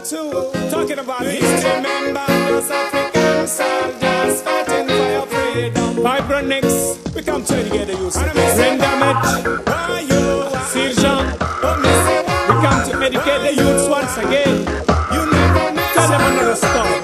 II. Talking about history, remember those African soldiers fighting for your freedom. Vibronix, we come together, you see. Rendamet, Sirjan, we come to educate the youths once again. Tell them another story.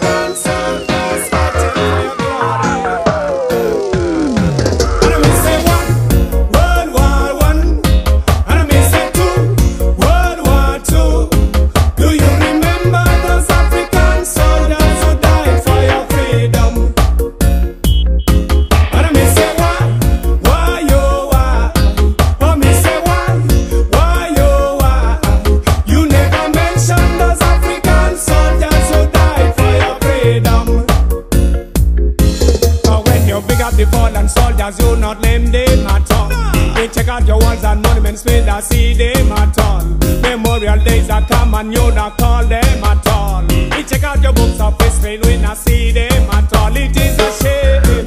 The fallen soldiers, you not name them at all. They check out your walls and monuments, we not see them at all. Memorial days that come and you not call them at all. We check out your books of history, we not see them at all. It is a shame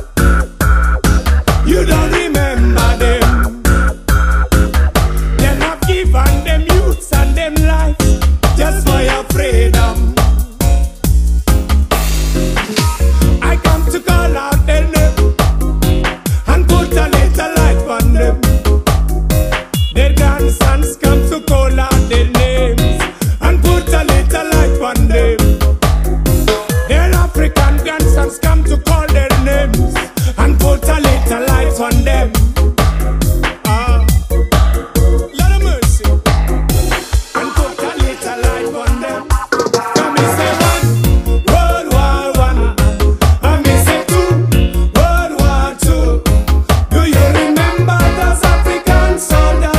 you don't remember them. They have given them youths and them lives just for your freedom. I come to call out their name. Their grandsons come to call out their names and put a little light on them. Their African grandsons come to call their names and put a little light on them. Lord of mercy, and put a little light on them. Come and say one, World War I, and me say two, World War II. Do you remember those African soldiers?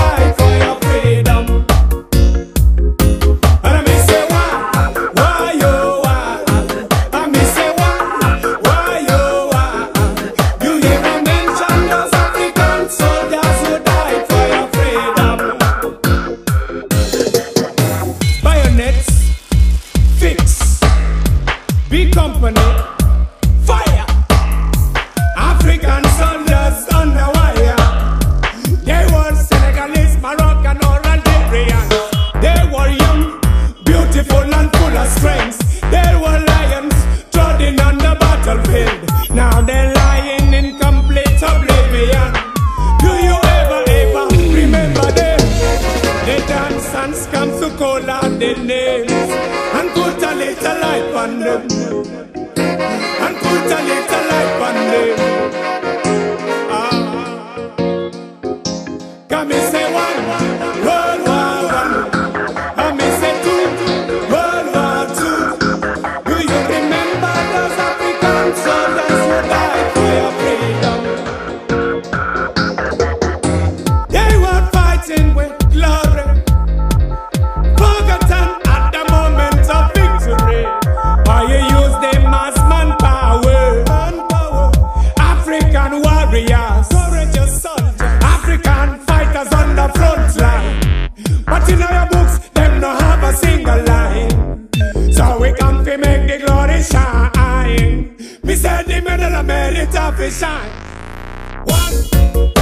Big company, fire. African soldiers on the wire. They were Senegalese, Moroccan, or Algerian. They were young, beautiful, and full of strength. They were lions trotting on the battlefield. Now they're lying in complete oblivion. Do you ever remember them? The dancers come to call out their names and put a little light on them. And put a little light on them. Come and say one, World War I. Come and say two, World War II. Do you remember those African soldiers who died for your freedom? They were fighting with glory, forgotten at the moment of victory. Why you use them as manpower? African warriors, courageous soldiers, African fighters on the front line. But in our books, them no have a single line. So we come to make the glory shine. Me say the middle of merit to shine. One.